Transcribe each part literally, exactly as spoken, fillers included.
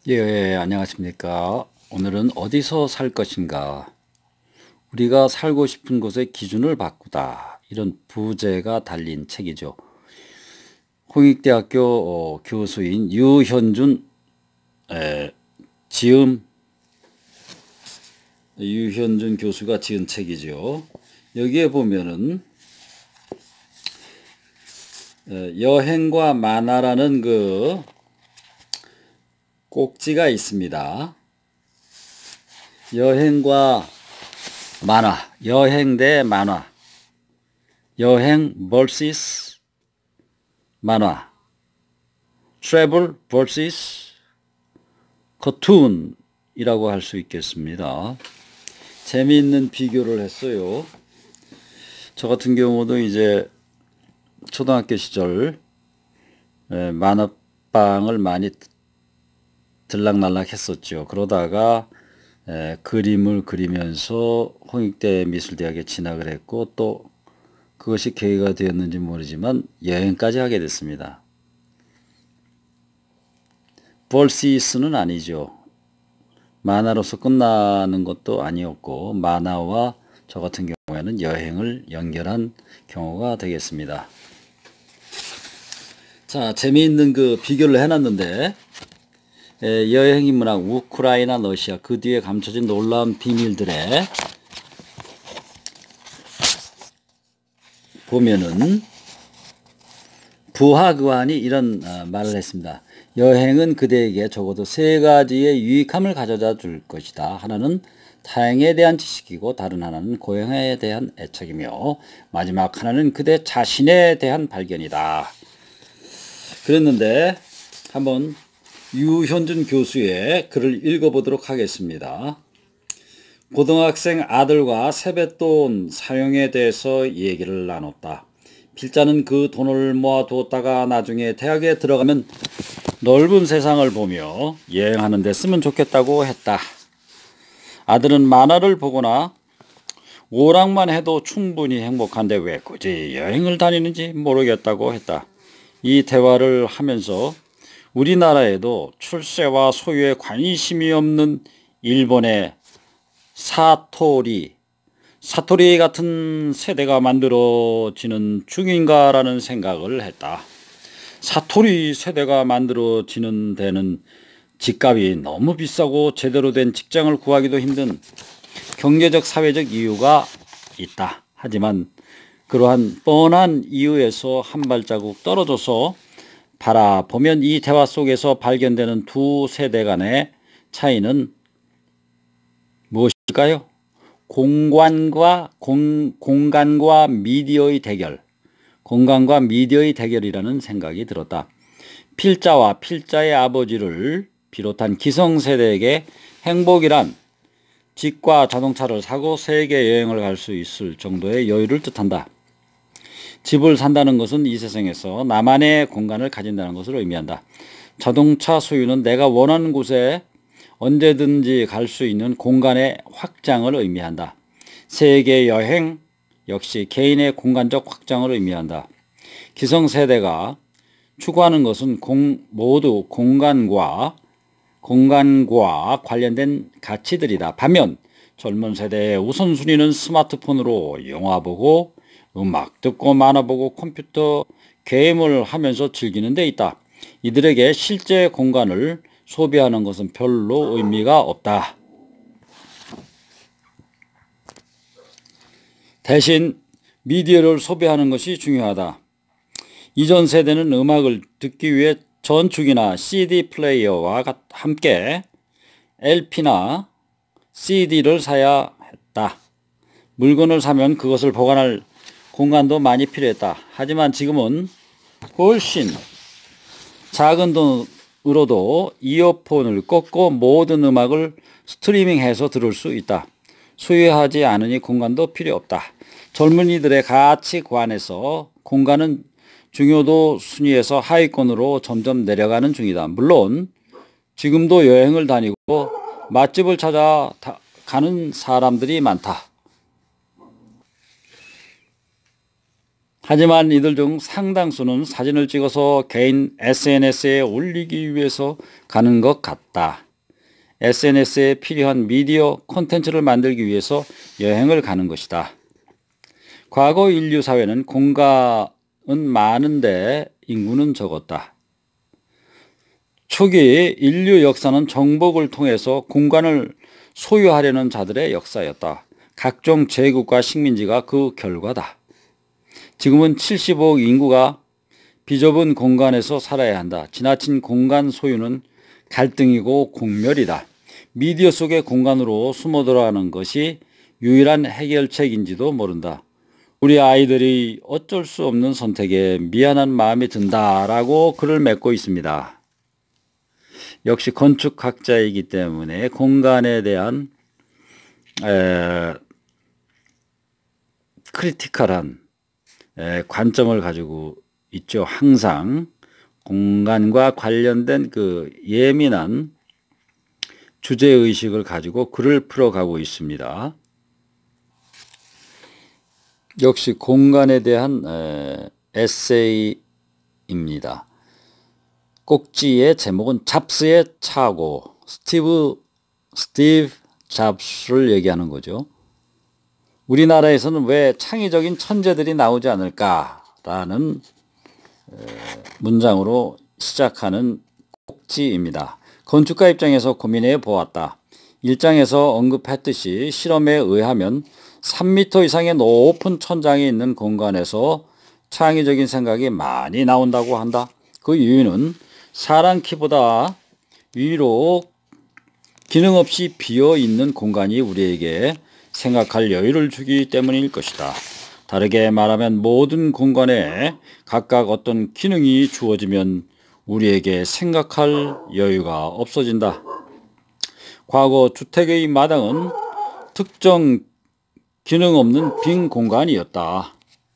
예, 예, 안녕하십니까. 오늘은 어디서 살 것인가? 우리가 살고 싶은 곳의 기준을 바꾸다. 이런 부제가 달린 책이죠. 홍익대학교 어, 교수인 유현준 에, 지음 유현준 교수가 지은 책이죠. 여기에 보면은 에, 여행과 만화라는 그 꼭지가 있습니다. 여행과 만화, 여행 대 만화, 여행 vs 만화, travel vs cartoon이라고 할 수 있겠습니다. 재미있는 비교를 했어요. 저 같은 경우도 이제 초등학교 시절 만화방을 많이 들락날락 했었죠. 그러다가 에, 그림을 그리면서 홍익대 미술대학에 진학을 했고 또 그것이 계기가 되었는지 모르지만 여행까지 하게 됐습니다. vs는 아니죠. 만화로서 끝나는 것도 아니었고 만화와 저 같은 경우에는 여행을 연결한 경우가 되겠습니다. 자, 재미있는 그 비교를 해놨는데 에, 여행 인문학 우크라이나 러시아 그 뒤에 감춰진 놀라운 비밀들에 보면은 부하그환이 이런 어, 말을 했습니다. 여행은 그대에게 적어도 세 가지의 유익함을 가져다 줄 것이다. 하나는 타행에 대한 지식이고 다른 하나는 고향에 대한 애착이며 마지막 하나는 그대 자신에 대한 발견이다. 그랬는데 한번 유현준 교수의 글을 읽어보도록 하겠습니다. 고등학생 아들과 세뱃돈 사용에 대해서 얘기를 나눴다. 필자는 그 돈을 모아두었다가 나중에 대학에 들어가면 넓은 세상을 보며 여행하는 데 쓰면 좋겠다고 했다. 아들은 만화를 보거나 오락만 해도 충분히 행복한데 왜 굳이 여행을 다니는지 모르겠다고 했다. 이 대화를 하면서 우리나라에도 출세와 소유에 관심이 없는 일본의 사토리, 사토리 같은 세대가 만들어지는 중인가라는 생각을 했다. 사토리 세대가 만들어지는 데는 집값이 너무 비싸고 제대로 된 직장을 구하기도 힘든 경제적 사회적 이유가 있다. 하지만 그러한 뻔한 이유에서 한 발자국 떨어져서 바라보면 이 대화 속에서 발견되는 두 세대 간의 차이는 무엇일까요? 공간과 공, 공간과 미디어의 대결, 공간과 미디어의 대결이라는 생각이 들었다. 필자와 필자의 아버지를 비롯한 기성세대에게 행복이란 집과 자동차를 사고 세계 여행을 갈 수 있을 정도의 여유를 뜻한다. 집을 산다는 것은 이 세상에서 나만의 공간을 가진다는 것을 의미한다. 자동차 소유는 내가 원하는 곳에 언제든지 갈 수 있는 공간의 확장을 의미한다. 세계 여행 역시 개인의 공간적 확장을 의미한다. 기성세대가 추구하는 것은 공, 모두 공간과 공간과 관련된 가치들이다. 반면 젊은 세대의 우선순위는 스마트폰으로 영화 보고 음악 듣고 만화 보고 컴퓨터 게임을 하면서 즐기는 데 있다. 이들에게 실제 공간을 소비하는 것은 별로 의미가 없다. 대신 미디어를 소비하는 것이 중요하다. 이전 세대는 음악을 듣기 위해 전축이나 씨디 플레이어와 함께 엘피나 씨디를 사야 했다. 물건을 사면 그것을 보관할 공간도 많이 필요했다. 하지만 지금은 훨씬 작은 돈으로도 이어폰을 꽂고 모든 음악을 스트리밍해서 들을 수 있다. 소유하지 않으니 공간도 필요 없다. 젊은이들의 가치관에서 공간은 중요도 순위에서 하위권으로 점점 내려가는 중이다. 물론 지금도 여행을 다니고 맛집을 찾아 가는 사람들이 많다. 하지만 이들 중 상당수는 사진을 찍어서 개인 에스엔에스에 올리기 위해서 가는 것 같다. 에스엔에스에 필요한 미디어 콘텐츠를 만들기 위해서 여행을 가는 것이다. 과거 인류 사회는 공간은 많은데 인구는 적었다. 초기 인류 역사는 정복을 통해서 공간을 소유하려는 자들의 역사였다. 각종 제국과 식민지가 그 결과다. 지금은 칠십오억 인구가 비좁은 공간에서 살아야 한다. 지나친 공간 소유는 갈등이고 공멸이다. 미디어 속의 공간으로 숨어 들어가는 것이 유일한 해결책인지도 모른다. 우리 아이들이 어쩔 수 없는 선택에 미안한 마음이 든다라고 글을 맺고 있습니다. 역시 건축학자이기 때문에 공간에 대한 에, 크리티컬한 에, 관점을 가지고 있죠. 항상 공간과 관련된 그 예민한 주제의식을 가지고 글을 풀어가고 있습니다. 역시 공간에 대한 에, 에세이입니다. 꼭지의 제목은 잡스의 차고, 스티브, 스티브 잡스를 얘기하는 거죠. 우리나라에서는 왜 창의적인 천재들이 나오지 않을까라는 문장으로 시작하는 꼭지입니다. 건축가 입장에서 고민해 보았다. 일 장에서 언급했듯이 실험에 의하면 삼 미터 이상의 높은 천장이 있는 공간에서 창의적인 생각이 많이 나온다고 한다. 그 이유는 사람 키보다 위로 기능 없이 비어 있는 공간이 우리에게 생각할 여유를 주기 때문일 것이다. 다르게 말하면 모든 공간에 각각 어떤 기능이 주어지면 우리에게 생각할 여유가 없어진다. 과거 주택의 마당은 특정 기능 없는 빈 공간이었다.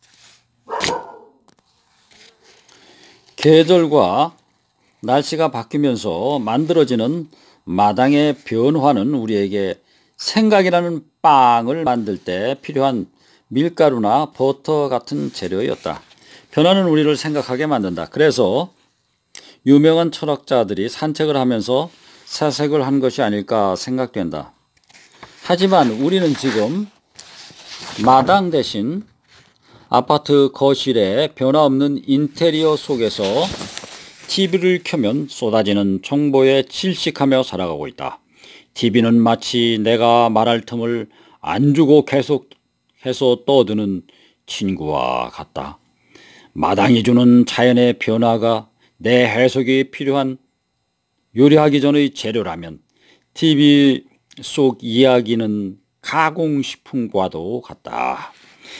계절과 날씨가 바뀌면서 만들어지는 마당의 변화는 우리에게 생각이라는 빵을 만들 때 필요한 밀가루나 버터 같은 재료였다. 변화는 우리를 생각하게 만든다. 그래서 유명한 철학자들이 산책을 하면서 사색을 한 것이 아닐까 생각된다. 하지만 우리는 지금 마당 대신 아파트 거실의 변화없는 인테리어 속에서 티비를 켜면 쏟아지는 정보에 질식하며 살아가고 있다. 티비는 마치 내가 말할 틈을 안 주고 계속해서 떠드는 친구와 같다. 마당이 주는 자연의 변화가 내 해석이 필요한 요리하기 전의 재료라면 티비 속 이야기는 가공식품과도 같다.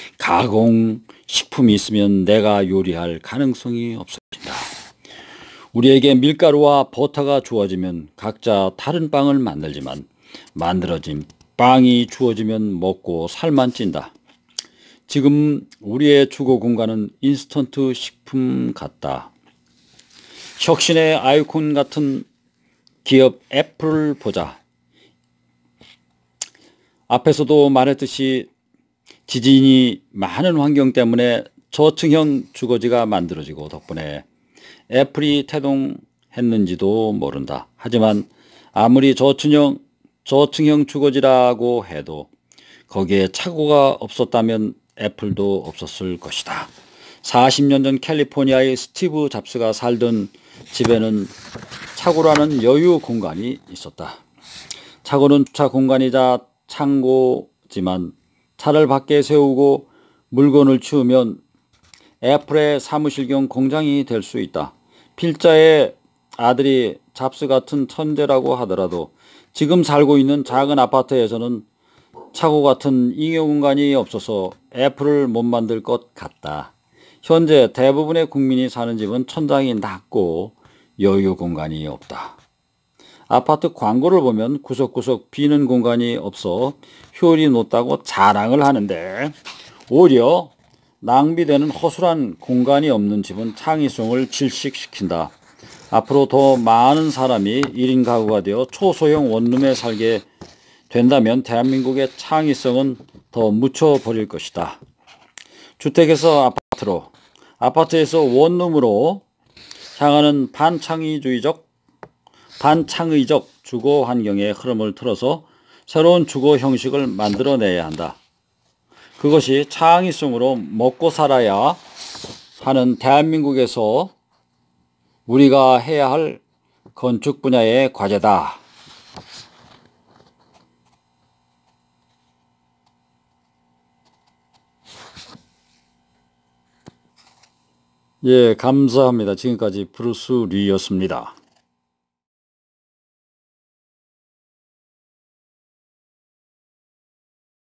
가공식품이 있으면 내가 요리할 가능성이 없어진다. 우리에게 밀가루와 버터가 주어지면 각자 다른 빵을 만들지만 만들어진 빵이 주어지면 먹고 살만 찐다. 지금 우리의 주거 공간은 인스턴트 식품 같다. 혁신의 아이콘 같은 기업 애플을 보자. 앞에서도 말했듯이 지진이 많은 환경 때문에 저층형 주거지가 만들어지고 덕분에 애플이 태동했는지도 모른다. 하지만 아무리 저층형, 저층형 주거지라고 해도 거기에 차고가 없었다면 애플도 없었을 것이다. 사십 년 전 캘리포니아의 스티브 잡스가 살던 집에는 차고라는 여유 공간이 있었다. 차고는 주차 공간이자 창고지만 차를 밖에 세우고 물건을 치우면 애플의 사무실 겸 공장이 될 수 있다. 필자의 아들이 잡스 같은 천재라고 하더라도 지금 살고 있는 작은 아파트에서는 차고 같은 잉여 공간이 없어서 애플을 못 만들 것 같다. 현재 대부분의 국민이 사는 집은 천장이 낮고 여유 공간이 없다. 아파트 광고를 보면 구석구석 비는 공간이 없어 효율이 높다고 자랑을 하는데 오히려 낭비되는 허술한 공간이 없는 집은 창의성을 질식시킨다. 앞으로 더 많은 사람이 일 인 가구가 되어 초소형 원룸에 살게 된다면 대한민국의 창의성은 더 묻혀버릴 것이다. 주택에서 아파트로, 아파트에서 원룸으로 향하는 반창의주의적, 반창의적 주거 환경의 흐름을 틀어서 새로운 주거 형식을 만들어내야 한다. 그것이 창의성으로 먹고 살아야 하는 대한민국에서 우리가 해야 할 건축 분야의 과제다. 예, 감사합니다. 지금까지 브루스 리였습니다.